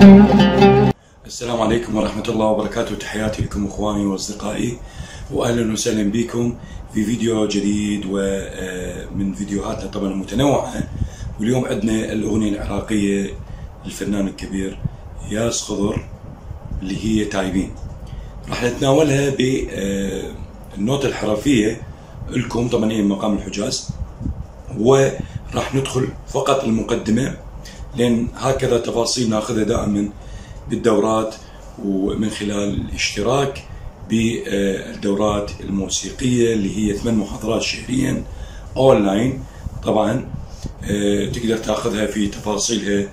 السلام عليكم ورحمة الله وبركاته. تحياتي لكم اخواني واصدقائي، واهلا وسهلا بكم في فيديو جديد ومن فيديوهاتنا طبعا المتنوعة. واليوم عندنا الاغنية العراقية للفنان الكبير ياس خضر اللي هي تايبين. راح نتناولها بالنوتة الحرفية لكم، طبعا هي مقام الحجاز، وراح ندخل فقط المقدمة لأن هكذا تفاصيل ناخذها دائما بالدورات ومن خلال الاشتراك بالدورات الموسيقية اللي هي 8 محاضرات شهريا اونلاين. طبعا تقدر تاخذها في تفاصيلها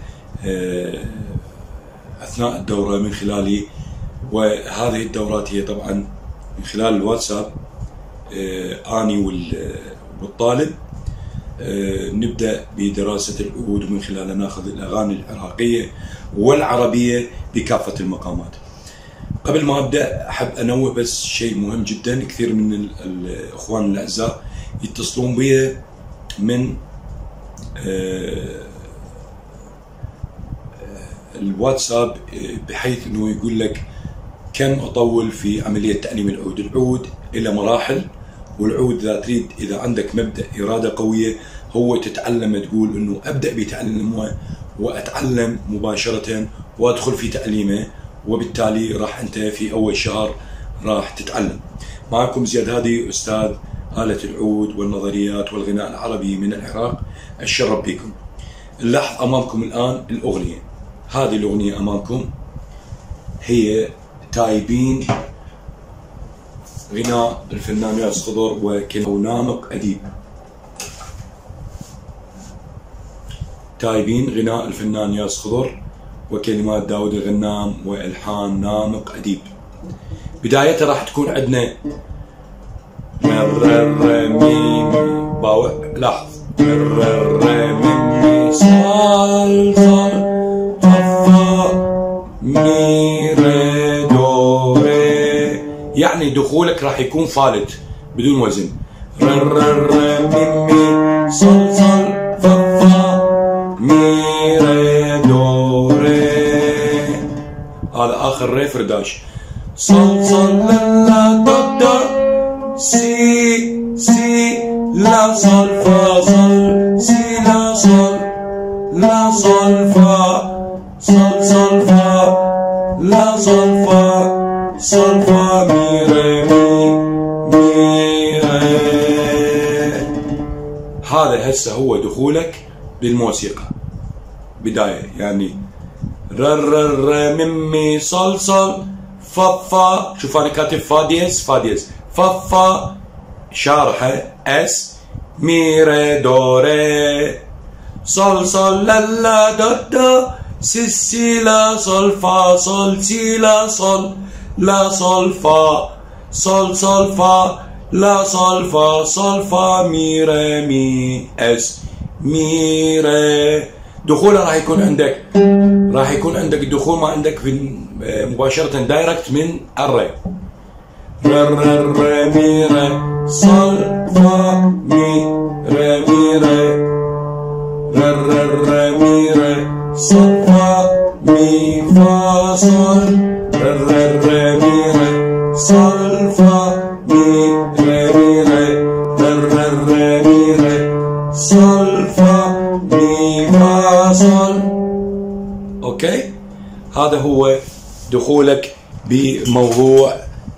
اثناء الدورة من خلالي، وهذه الدورات هي طبعا من خلال الواتساب اني والطالب. نبدأ بدراسة العود ومن خلالها ناخذ الأغاني العراقية والعربية بكافة المقامات. قبل ما أبدأ أحب أنوه بس شيء مهم جدا. كثير من الأخوان الأعزاء يتصلون بي من الواتساب بحيث أنه يقول لك كم أطول في عملية تعليم العود. العود إلى مراحل، والعود إذا عندك مبدأ إرادة قوية هو تتعلم، تقول إنه أبدأ بتعلمه وأتعلم مباشرة وأدخل في تعليمه، وبالتالي راح أنت في أول شهر راح تتعلم. معكم زياد هادي، أستاذ آلة العود والنظريات والغناء العربي من العراق. أتشرف بكم. نلاحظ أمامكم الآن الأغنية. هذه الأغنية أمامكم هي تايبين، غناء الفنان ياس خضر وكلمة نامق أديب. تايبين غناء الفنان ياس خضر وكلمات داود الغنام والحان نامق أديب. بدايتها راح تكون عندنا مي باوع. لاحظ مي صال فا مي ري دو ري، يعني دخولك راح يكون فالت بدون وزن. مي صل فا مي ري دو ري، هذا اخر ري فرداش. صل لا دو دو سي لا صل فا صل سي لا صل لا صل فا صل فا لا صل فا صل فا مي ري مي ري. هذا هسه هو دخولك بالموسيقى. بداية يعني ر مي صل فا. شوف انا كاتب فا ديز فا شارحة اس مي ري دو ري صل لا دو سي لا صل فا صل سي لا صل لا صل فا صل فا لا صل فا صل فا مي ري مي اس مي ري. دخولها راح يكون عندك الدخول ما عندك مباشرة دايركت من الري. ر مي ري صل فا مي ري مي ري ر مي ري صل فا مي فا صل ر مي ري صل فا مي ري ر مي ري صل فا مي فا صل. اوكي، هذا هو دخولك بموضوع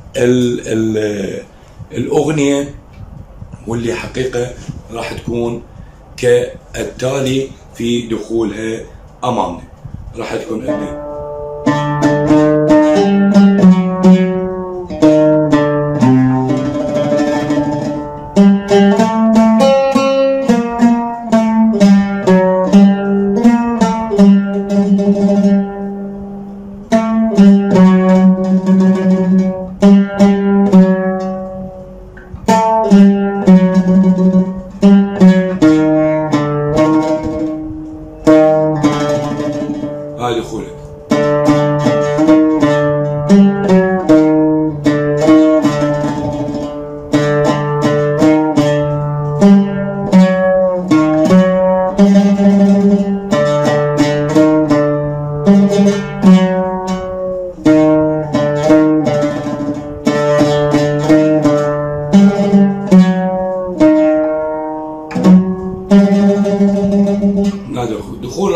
الأغنية، واللي حقيقة راح تكون كالتالي في دخولها أمامنا. راح تكون عندنا هاي دخولك.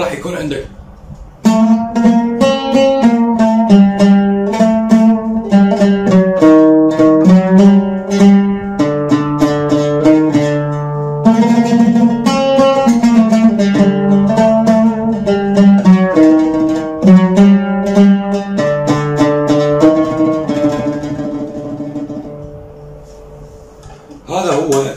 راح يكون عندك هذا هو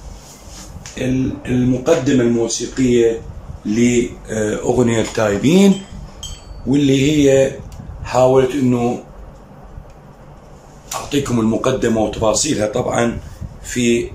المقدمة الموسيقية لأغنية تايبين، واللي هي حاولت انه اعطيكم المقدمة وتفاصيلها طبعا في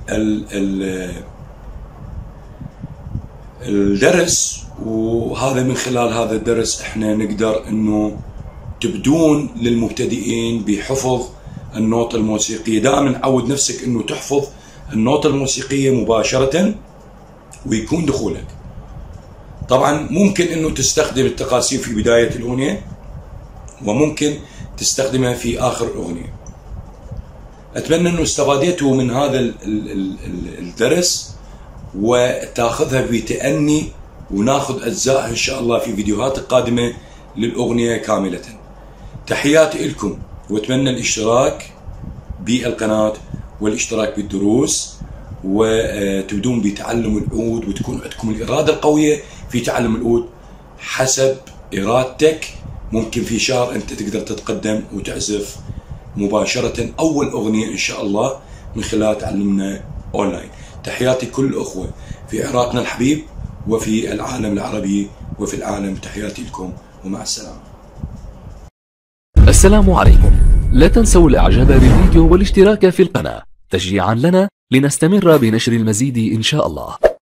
الدرس. وهذا من خلال هذا الدرس احنا نقدر انه تبدون للمبتدئين بحفظ النوتة الموسيقية. دائما عود نفسك انه تحفظ النوتة الموسيقية مباشرة ويكون دخولك. طبعا ممكن انه تستخدم التقاسيم في بداية الاغنية وممكن تستخدمها في اخر الاغنية. اتمنى انه استفادتوا من هذا الدرس وتاخذها بتأني، وناخذ اجزاء ان شاء الله في فيديوهات قادمة للاغنية كاملة. تحياتي لكم، واتمنى الاشتراك بالقناة والاشتراك بالدروس، وتبدون بتعلم العود وتكون عندكم الإرادة القوية في تعلم العود. حسب إرادتك ممكن في شهر أنت تقدر تتقدم وتعزف مباشرة أول أغنية إن شاء الله من خلال تعلمنا أونلاين. تحياتي كل الأخوة في عراقنا الحبيب وفي العالم العربي وفي العالم. تحياتي لكم ومع السلامة. السلام عليكم. لا تنسوا الإعجاب بالفيديو والاشتراك في القناة تشجيعا لنا لنستمر بنشر المزيد إن شاء الله.